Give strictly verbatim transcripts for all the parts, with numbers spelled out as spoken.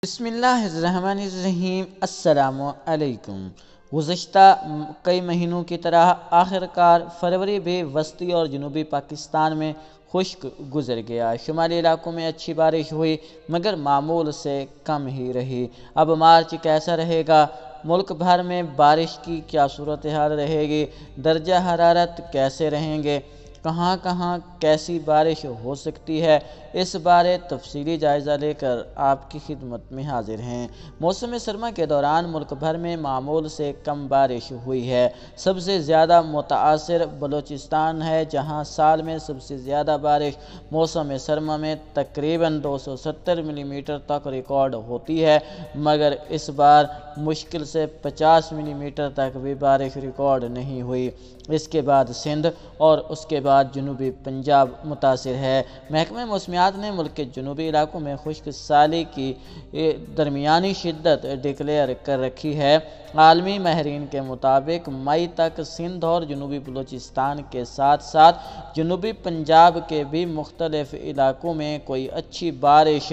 بسم اللہ الرحمن الرحیم۔ السلام علیکم۔ گزشتہ کئی مہینوں کی طرح آخر کار فروری بھی وسطی اور جنوبی پاکستان میں خشک گزر گیا۔ شمالی علاقوں میں اچھی بارش ہوئی مگر معمول سے کم ہی رہی۔ اب مارچ کیسا رہے گا؟ ملک بھر میں بارش کی کیا صورتحال رہے گی؟ درجہ حرارت کیسے رہیں گے؟ کہاں کہاں کیسی بارش ہو سکتی ہے؟ اس بارے تفصیلی جائزہ لے کر آپ کی خدمت میں حاضر ہیں۔ موسم سرما کے دوران ملک بھر میں معمول سے کم بارش ہوئی ہے۔ سب سے زیادہ متاثر بلوچستان ہے، جہاں سال میں سب سے زیادہ بارش موسم سرما میں تقریباً دو سو ستر ملی میٹر تک ریکارڈ ہوتی ہے، مگر اس بار مشکل سے پچاس ملی میٹر تک بھی بارش ریکارڈ نہیں ہوئی۔ اس کے بعد سندھ اور اس کے بعد جنوبی پنجاب متاثر ہے۔ محکمہ موسمیات نے ملک کے جنوبی علاقوں میں خشک سالی کی درمیانی شدت ڈکلیئر کر رکھی ہے۔ عالمی ماہرین کے مطابق مئی تک سندھ اور جنوبی بلوچستان کے ساتھ ساتھ جنوبی پنجاب کے بھی مختلف علاقوں میں کوئی اچھی بارش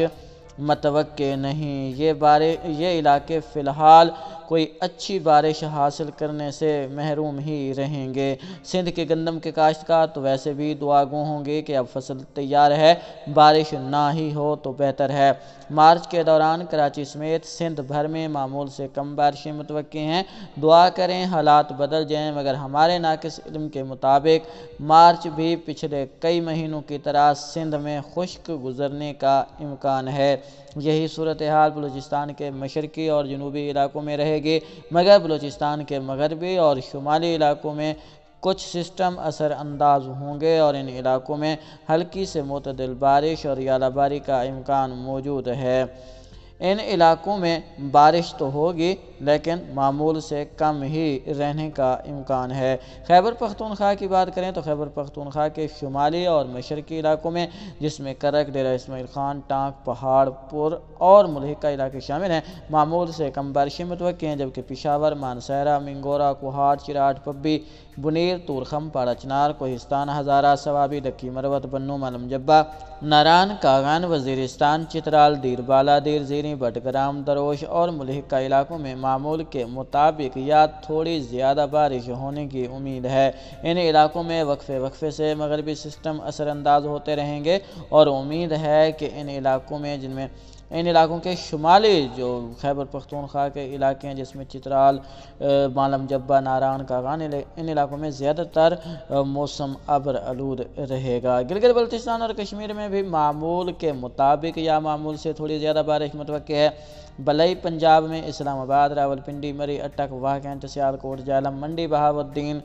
متوقع نہیں۔ یہ بارش یہ علاقے فی الحال کوئی اچھی بارش حاصل کرنے سے محروم ہی رہیں گے۔ سندھ کے گندم کے کاشتکار تو ویسے بھی دعا گو ہوں گے کہ اب فصل تیار ہے، بارش نہ ہی ہو تو بہتر ہے۔ مارچ کے دوران کراچی سمیت سندھ بھر میں معمول سے کم بارشیں متوقع ہیں۔ دعا کریں حالات بدل جائیں، مگر ہمارے ناقص علم کے مطابق مارچ بھی پچھلے کئی مہینوں کی طرح سندھ میں خشک گزرنے کا امکان ہے۔ یہی صورتحال بلوچستان کے مشرقی اور جنوبی علاقوں میں رہے گی، مگر بلوچستان کے مغربی اور شمالی علاقوں میں کچھ سسٹم اثر انداز ہوں گے اور ان علاقوں میں ہلکی سے معتدل بارش اور ژالہ باری کا امکان موجود ہے۔ ان علاقوں میں بارش تو ہوگی لیکن معمول سے کم ہی رہنے کا امکان ہے۔ خیبر پختونخوا کی بات کریں تو خیبر پختونخوا کے شمالی اور مشرقی علاقوں میں، جس میں کرک، ڈیرہ اسماعیل خان، ٹانک، پہاڑ پور اور ملحقہ علاقے شامل ہیں، معمول سے کم بارشیں متوقع ہیں، جبکہ پشاور، مانسہرہ، منگورہ، کوہاٹ، چراٹ، پبی، بنیر، تورخم، پاڑا چنار، کوہستان، ہزارہ، سوابی، لکی مروت، بنو، مالم جبہ، ناران، کاغان، وزیرستان، چترال، دیر بالا، دیر زیریں، بٹگرام، دروش اور ملحقہ علاقوں میں معمول کے مطابق یا تھوڑی زیادہ بارش ہونے کی امید ہے۔ ان علاقوں میں وقفے وقفے سے مغربی سسٹم اثر انداز ہوتے رہیں گے اور امید ہے کہ ان علاقوں میں جن میں ان علاقوں کے شمالی جو خیبر پختونخوا کے علاقے ہیں، جس میں چترال، مالم جبہ، ناران، کاغان، ان علاقوں میں زیادہ تر موسم ابر آلود رہے گا۔ گلگت بلتستان اور کشمیر میں بھی معمول کے مطابق یا معمول سے تھوڑی زیادہ بارش متوقع ہے۔ بلئی پنجاب میں اسلام آباد، راولپنڈی، مری، اٹک، واہ کینٹ، سیالکوٹ، جہلم، منڈی، بہاؤالدین،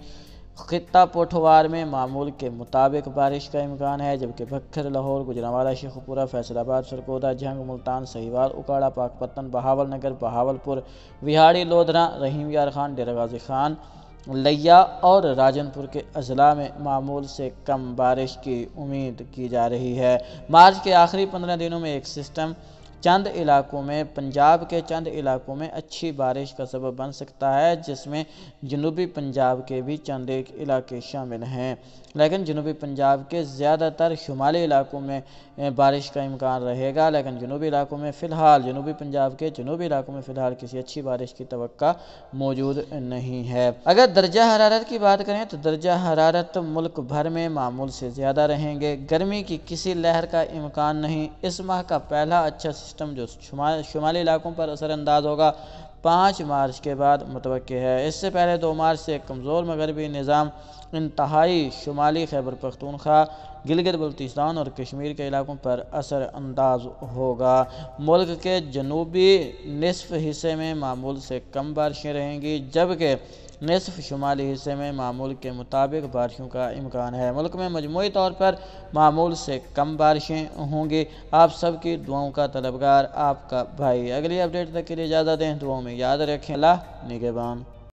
خطہ پوٹھوار میں معمول کے مطابق بارش کا امکان ہے، جبکہ بکھر، لاہور، گوجرانوالہ، شیخوپورہ، فیصل آباد، سرگودا، جھنگ، ملتان، سہیوال، اکاڑا، پاکپتن، بہاول نگر، بہاول پور، وہاڑی، لودھرا، رحیم یار خان، ڈیرہ غازی خان، لیا اور راجن پور کے اضلاع میں معمول سے کم بارش کی امید کی جا رہی ہے۔ مارچ کے آخری پندرہ دنوں میں ایک سسٹم چند علاقوں میں پنجاب کے چند علاقوں میں اچھی بارش کا سبب بن سکتا ہے، جس میں جنوبی پنجاب کے بھی چند ایک علاقے شامل ہیں، لیکن جنوبی پنجاب کے زیادہ تر شمالی علاقوں میں بارش کا امکان رہے گا، لیکن جنوبی علاقوں میں فی الحال جنوبی پنجاب کے جنوبی علاقوں میں فی الحال کسی اچھی بارش کی توقع موجود نہیں ہے۔ اگر درجہ حرارت کی بات کریں تو درجہ حرارت ملک بھر میں معمول سے زیادہ رہیں گے۔ گرمی کی کسی لہر کا امکان نہیں۔ اس ماہ کا پہلا اچھا سسٹم جو شمالی علاقوں پر اثر انداز ہوگا پانچ مارچ کے بعد متوقع ہے۔ اس سے پہلے دو مارچ سے ایک کمزور مغربی نظام انتہائی شمالی خیبر پختونخوا، گلگت بلتستان اور کشمیر کے علاقوں پر اثر انداز ہوگا۔ ملک کے جنوبی نصف حصے میں معمول سے کم بارشیں رہیں گی، جبکہ نصف شمالی حصے میں معمول کے مطابق بارشوں کا امکان ہے۔ ملک میں مجموعی طور پر معمول سے کم بارشیں ہوں گی۔ آپ سب کی دعاؤں کا طلبگار آپ کا بھائی۔ اگلی اپڈیٹ تک کے لیے اجازت دیں، دعاؤں میں یاد رکھیں۔ اللہ نگہبان۔